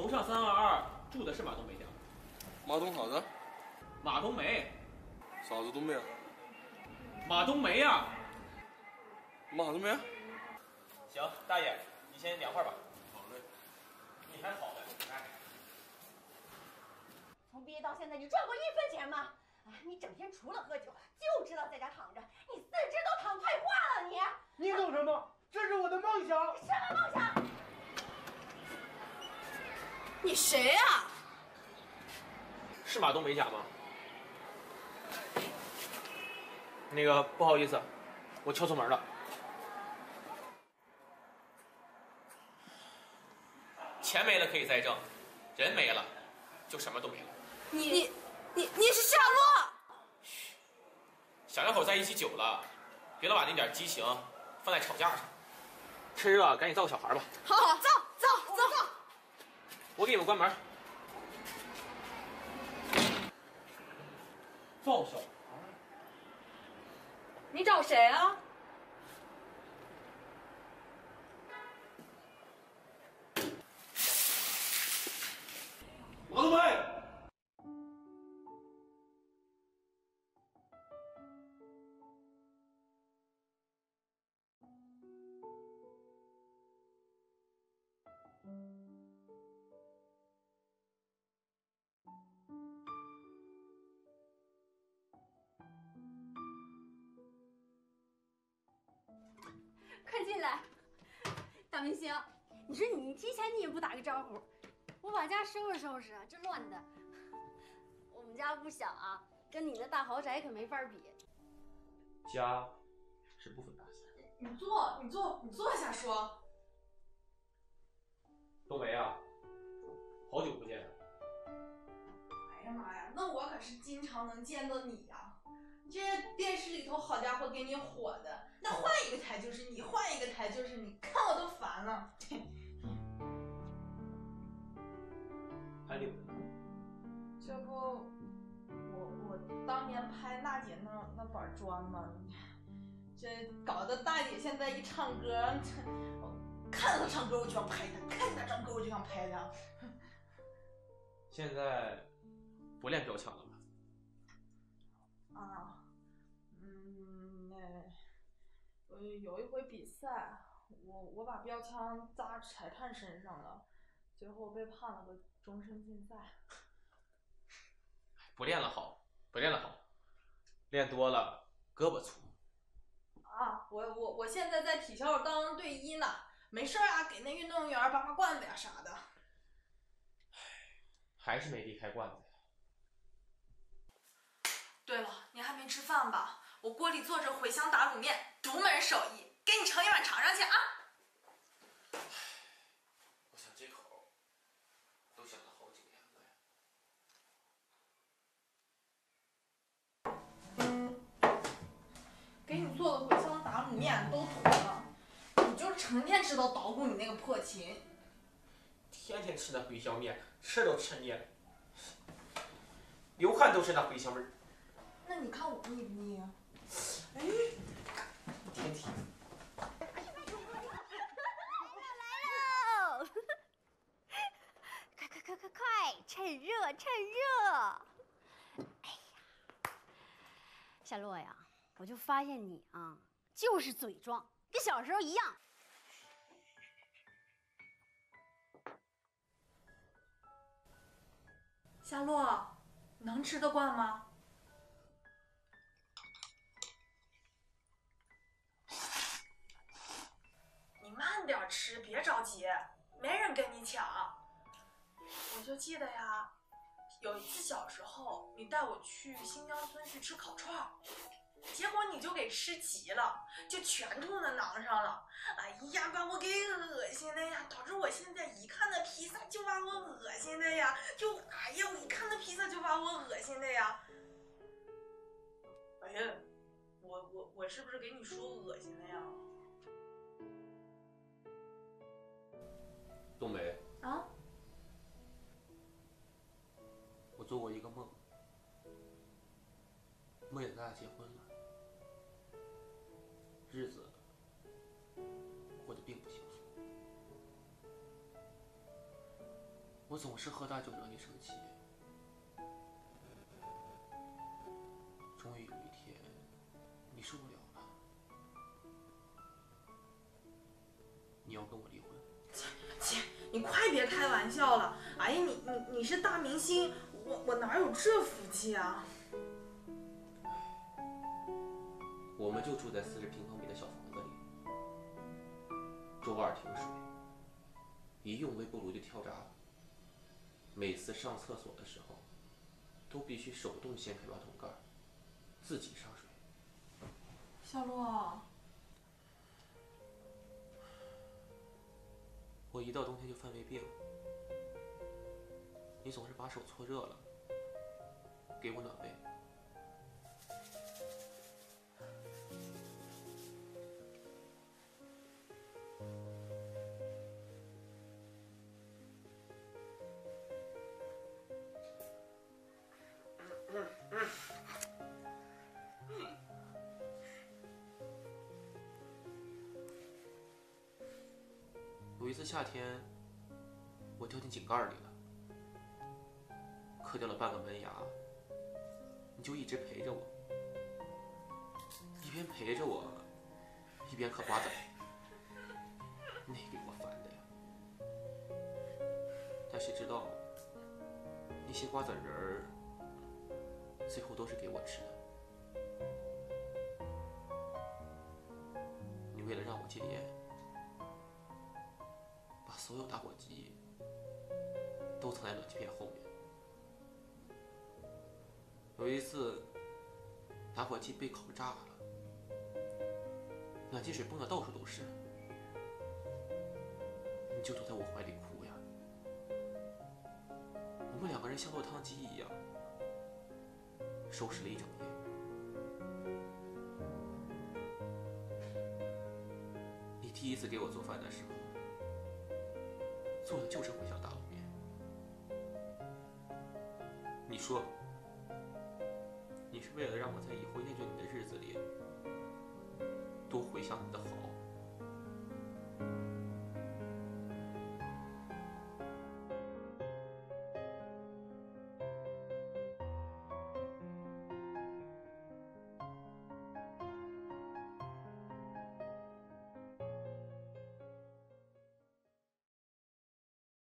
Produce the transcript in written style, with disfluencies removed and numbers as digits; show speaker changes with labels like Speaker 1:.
Speaker 1: 楼上322住的是马冬梅家。
Speaker 2: 马冬啥子？
Speaker 1: 马冬梅。
Speaker 2: 啥子冬梅啊？
Speaker 1: 马冬梅呀。
Speaker 2: 马冬梅。
Speaker 1: 行，大爷，你先凉快吧。
Speaker 2: 好嘞。
Speaker 1: 你还好嘞，哎。
Speaker 3: 从毕业到现在，你赚过1分钱吗？哎，你整天除了喝酒，就知道在家躺着，你四肢都躺退化了，你！
Speaker 4: 你懂什么？这是我的梦想。
Speaker 3: 什么梦想？
Speaker 5: 你谁呀？
Speaker 1: 是马冬梅家吗？那个不好意思，我敲错门了。钱没了可以再挣，人没了就什么都没了。
Speaker 5: 你是夏洛？
Speaker 1: 嘘，小两口在一起久了，别老把那点激情放在吵架上。趁热赶紧造个小孩吧。
Speaker 5: 好，造。
Speaker 1: 我给你们关门。造小孩？
Speaker 5: 你找谁啊？
Speaker 2: 马冬梅。
Speaker 3: 快进来，大明星，你说你提前你也不打个招呼，我把家收拾收拾，这乱的。我们家不小啊，跟你的大豪宅可没法比。
Speaker 1: 家是不分大小。
Speaker 5: 你坐下说。
Speaker 1: 冬梅啊，好久不见。
Speaker 5: 哎呀妈呀，那我可是经常能见到你呀！这电视里头好家伙给你火的，那换一个台就是你，换一个台就是你，看我都烦了。
Speaker 1: 还留着呢。
Speaker 5: 这不，我当年拍娜姐那板砖嘛，这搞得大姐现在一唱歌，我看到她唱歌我就想拍她，看她唱歌我就想拍她。
Speaker 1: 现在不练标枪了吧？
Speaker 5: 啊，有一回比赛，我把标枪扎柴炭身上了，最后被判了个终身禁赛。
Speaker 1: 不练了好，不练了好，练多了胳膊粗。
Speaker 5: 啊，我现在在体校当队医呢，没事啊，给那运动员拔罐子呀啥的。
Speaker 1: 还是没离开罐子呀。
Speaker 5: 对了，你还没吃饭吧？我锅里做着茴香打卤面，独门手艺，给你盛一碗尝尝去啊！
Speaker 1: 我想这口都想了好几年了呀。
Speaker 5: 给你做的茴香打卤面都坨了，你就成天知道捣鼓你那个破琴。
Speaker 1: 天天吃那茴香面，吃都吃腻了，流汗都是那茴香味儿。
Speaker 5: 那你看我腻不腻啊？哎，
Speaker 1: 天天。
Speaker 3: 来喽！快，趁热！哎呀，夏洛呀，我就发现你啊，就是嘴壮，跟小时候一样。
Speaker 5: 夏洛，能吃得惯吗？你慢点吃，别着急，没人跟你抢。我就记得呀，有一次小时候，你带我去新疆村去吃烤串儿，结果你就给吃急了，就全吐那馕上了。哎呀，把我给恶心的呀，导致我现在一看那披萨就把我恶心的呀，哎呀，我一看那披萨就把我恶心的呀。哎呀，我是不是给你说恶心的呀？
Speaker 1: 冬梅
Speaker 5: 啊？
Speaker 1: 我做过一个梦，梦见咱俩结婚了，日子过得并不幸福。 我总是喝大酒惹你生气。终于有一天，你受不了了，你要跟我离婚。
Speaker 5: 姐，你快别开玩笑了！哎呀，你是大明星，我哪有这福气啊？
Speaker 1: 我们就住在40平方米的小房子里，周二停水，一用微波炉就跳闸了。每次上厕所的时候，都必须手动掀开马桶盖，自己上水。
Speaker 5: 小洛，
Speaker 1: 我一到冬天就犯胃病，你总是把手搓热了，给我暖胃。有一次夏天，我掉进井盖里了，磕掉了半个门牙。你就一直陪着我，一边陪着我，一边嗑瓜子，那给我烦的呀。但谁知道，那些瓜子仁儿最后都是给我吃的。你为了让我戒烟，把所有打火机都藏在暖气片后面。有一次，打火机被烤炸了，暖气水崩得到处都是，你就躲在我怀里哭呀。我们2个人像落汤鸡一样，收拾了一整夜。你第一次给我做饭的时候，做的就是茴香大卤面。你说，你是为了让我在以后厌倦你的日子里多回想你的好。